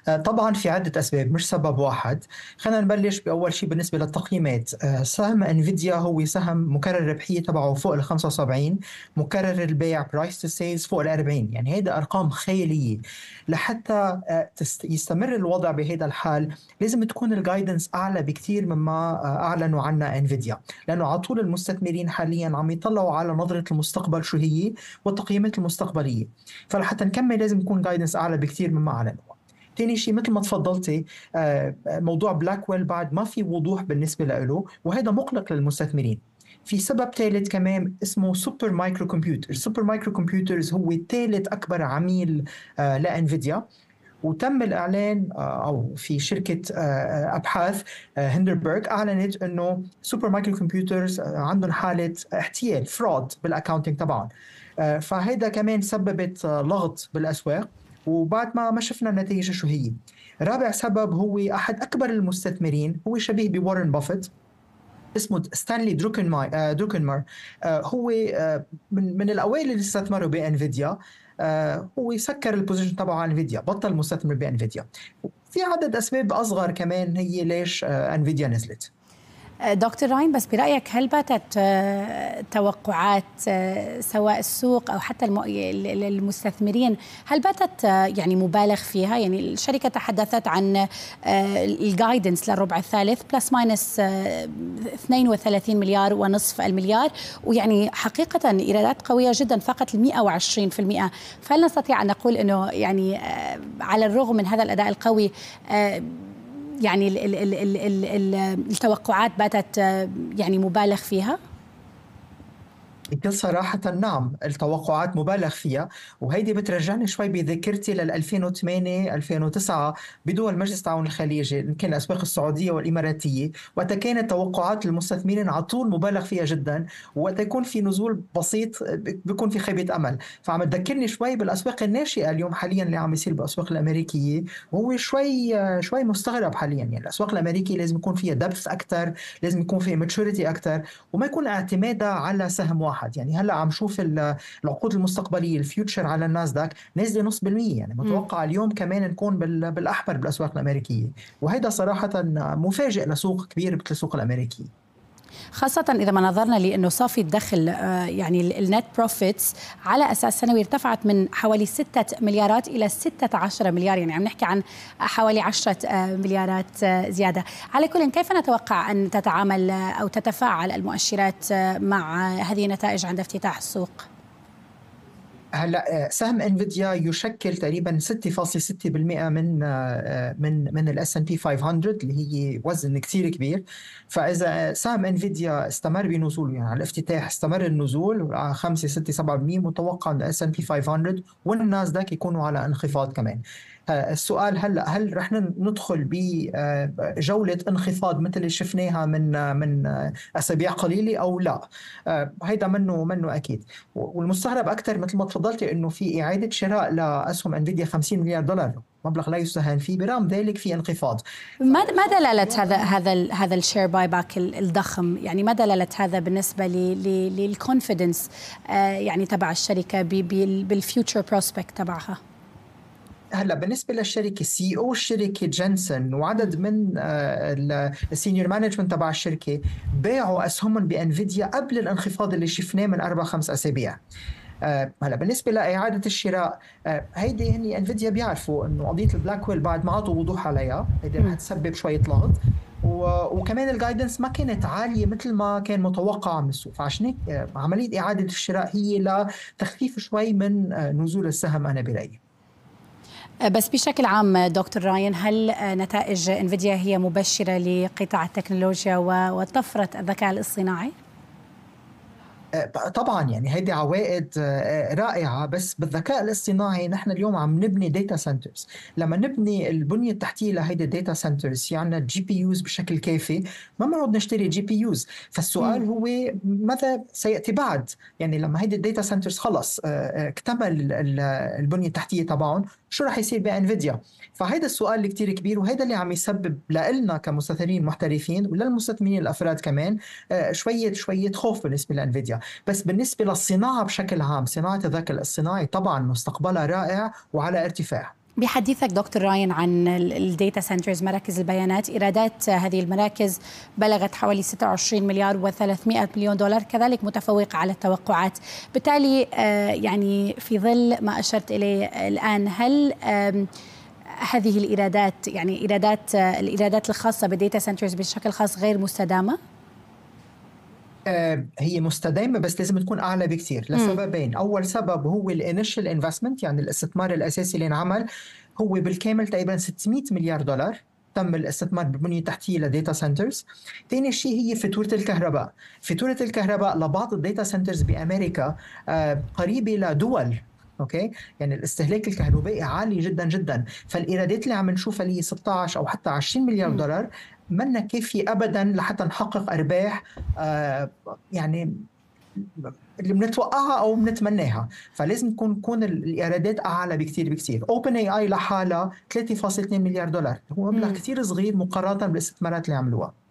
طبعا في عدة أسباب مش سبب واحد. خلينا نبلش بأول شيء بالنسبة للتقييمات. سهم انفيديا هو سهم مكرر الربحية تبعه فوق ال 75، مكرر البيع برايس تو سيلز فوق ال 40. يعني هيدا أرقام خيالية. لحتى يستمر الوضع بهذا الحال لازم تكون الجايدنس أعلى بكثير مما أعلنوا عنها انفيديا، لأنه على طول المستثمرين حاليا عم يطلعوا على نظرة المستقبل شو هي والتقييمات المستقبلية. فلحتى نكمل لازم يكون جايدنس أعلى بكثير مما أعلنوا. تاني شيء مثل ما تفضلتي، موضوع بلاكويل بعد ما في وضوح بالنسبة له، وهذا مقلق للمستثمرين. في سبب ثالث كمان اسمه سوبر مايكرو كمبيوتر. السوبر مايكرو كمبيوترز هو ثالث أكبر عميل لأنفيديا. وتم الإعلان أو في شركة أبحاث هندربرغ أعلنت أنه سوبر مايكرو كمبيوترز عندهم حالة احتيال فراد بالأكاونتينج طبعا. فهيدا كمان سببت لغط بالأسواق، وبعد ما شفنا النتيجة شو هي. رابع سبب هو أحد أكبر المستثمرين، هو شبيه بوارن بافيت، اسمه ستانلي دروكنمار. هو من الأوائل اللي استثمروا بانفيديا. هو سكر البوزيشن تبعه على انفيديا، بطل مستثمر بانفيديا. في عدد أسباب أصغر كمان هي ليش انفيديا نزلت. دكتور راين، بس برأيك هل باتت توقعات سواء السوق أو حتى المستثمرين، هل باتت يعني مبالغ فيها؟ يعني الشركة تحدثت عن الجايدنس للربع الثالث بلس ماينس 32 مليار ونصف المليار، ويعني حقيقة إيرادات قوية جدا فقط 120%. فهل نستطيع أن نقول أنه يعني على الرغم من هذا الأداء القوي يعني التوقعات باتت يعني مبالغ فيها؟ بكل صراحة نعم، التوقعات مبالغ فيها. وهيدي بترجعني شوي بذاكرتي لل 2008 2009 بدول مجلس التعاون الخليجي، يمكن الأسواق السعودية والإماراتية، وقت كانت توقعات المستثمرين على طول مبالغ فيها جدا، وقت يكون في نزول بسيط بيكون في خيبة أمل. فعم تذكرني شوي بالأسواق الناشئة اليوم حاليا اللي عم يصير بالأسواق الأمريكية، وهو شوي مستغرب حاليا. يعني الأسواق الأمريكية لازم يكون فيها دبث أكثر، لازم يكون فيها ماتشوريتي أكثر، وما يكون اعتمادها على سهم واحد. يعني هلا عم شوف العقود المستقبليه الفيوتشر على الناسداك نازله نص بالمية. يعني متوقع اليوم كمان نكون بالاحمر بالاسواق الامريكيه، وهذا صراحه مفاجئ لسوق كبير مثل السوق الامريكي، خاصة إذا ما نظرنا لأنه صافي الدخل يعني النت بروفيتس على أساس سنوي ارتفعت من حوالي 6 مليارات إلى 16 مليار. يعني عم نحكي عن حوالي 10 مليارات زيادة. على كل، كيف نتوقع أن تتعامل أو تتفاعل المؤشرات مع هذه النتائج عند افتتاح السوق؟ هلا سهم انفيديا يشكل تقريبا 6.6% من الاس ان بي 500 اللي هي وزن كثير كبير. فاذا سهم انفيديا استمر بنزوله، يعني على الافتتاح استمر النزول على 5 6 7%، متوقع ان الاس ان بي 500 والناسداك يكونوا على انخفاض كمان. السؤال هلا، هل رح ندخل بجولة انخفاض مثل اللي شفناها من اسابيع قليلة او لا؟ هيدا منه اكيد. والمستغرب اكثر مثل ما تفضلتي انه في اعاده شراء لاسهم انفيديا 50 مليار دولار، مبلغ لا يستهان فيه، برغم ذلك في انخفاض. ما دلالة هذا الشير باي باك الضخم؟ يعني ما دلالة هذا بالنسبة للكونفيدنس يعني تبع الشركة بالفيوتشر بروسبكت تبعها؟ هلا بالنسبه للشركه، سي او الشركه جنسن وعدد من السينيور مانجمنت تبع الشركه باعوا اسهمهم بانفيديا قبل الانخفاض اللي شفناه من 4 5 اسابيع. هلا بالنسبه لاعاده الشراء، هيدي هني انفيديا بيعرفوا انه قضيه البلاك بعد ما عطوا وضوح عليها، هيدي رح تسبب شويه لغط. وكمان الجايدنس ما كانت عاليه مثل ما كان متوقع من السوق، فعشان هيك عمليه اعاده الشراء هي لتخفيف شوي من نزول السهم انا برايي. بس بشكل عام دكتور راين، هل نتائج انفيديا هي مبشرة لقطاع التكنولوجيا وطفرة الذكاء الاصطناعي؟ طبعا يعني هيدي عوائد رائعة. بس بالذكاء الاصطناعي نحن اليوم عم نبني داتا سنترز. لما نبني البنية التحتية لهيدي الداتا سنترز، يعني جي بي يوز بشكل كافي، ما بنقعد نشتري جي بي يوز. فالسؤال هو ماذا سيأتي بعد؟ يعني لما هيدي الداتا سنترز خلص اكتمل البنية التحتية تبعهم، شو رح يصير بانفيديا؟ فهيدا السؤال اللي كتير كبير، وهيدا اللي عم يسبب لنا كمستثمرين محترفين وللمستثمرين الافراد كمان شوية خوف بالنسبة لانفيديا. بس بالنسبة للصناعة بشكل عام، صناعة الذكاء الاصطناعي طبعا مستقبلها رائع وعلى ارتفاع. بحديثك دكتور راين عن الديتا سنترز، مراكز البيانات، إيرادات هذه المراكز بلغت حوالي 26 مليار و300 مليون دولار، كذلك متفوقة على التوقعات. بالتالي يعني في ظل ما أشرت إليه الآن، هل هذه الإيرادات، يعني الإيرادات الخاصة بالديتا سنترز بشكل خاص، غير مستدامة؟ هي مستدامة بس لازم تكون أعلى بكثير لسببين. أول سبب هو الانيشال انفستمنت، يعني الاستثمار الأساسي اللي انعمل هو بالكامل تقريبا 600 مليار دولار تم الاستثمار بالبنية التحتية لديتا سنترز. ثاني شيء هي فاتورة الكهرباء. فاتورة الكهرباء لبعض الديتا سنترز بأمريكا قريبة لدول، اوكي، يعني الاستهلاك الكهربائي عالي جدا جدا. فالايرادات اللي عم نشوفها اللي هي 16 او حتى 20 مليار دولار منا كافيه ابدا لحتى نحقق ارباح يعني اللي بنتوقعها او بنتمناها. فلازم تكون الايرادات اعلى بكثير بكثير. اوبن اي اي لحالها 3.2 مليار دولار، هو مبلغ كثير صغير مقارنه بالاستثمارات اللي عملوها.